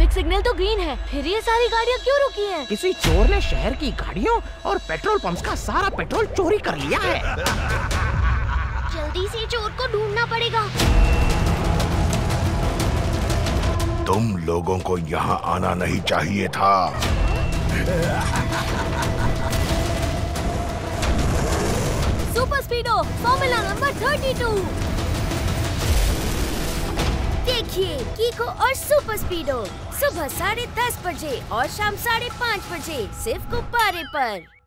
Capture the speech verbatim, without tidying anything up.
Traffic signal तो green है, फिर ये सारी गाड़ियाँ क्यों रुकी हैं? किसी चोर ने शहर की गाड़ियों और पेट्रोल पंप्स का सारा पेट्रोल चोरी कर लिया है। जल्दी से चोर को ढूंढना पड़ेगा। तुम लोगों को यहाँ आना नहीं चाहिए था। Super speedo formula number thirty two. देखिए कीको और सुपर स्पीडो सुबह साढ़े दस बजे और शाम साढ़े पाँच बजे सिर्फ गुब्बारे पर।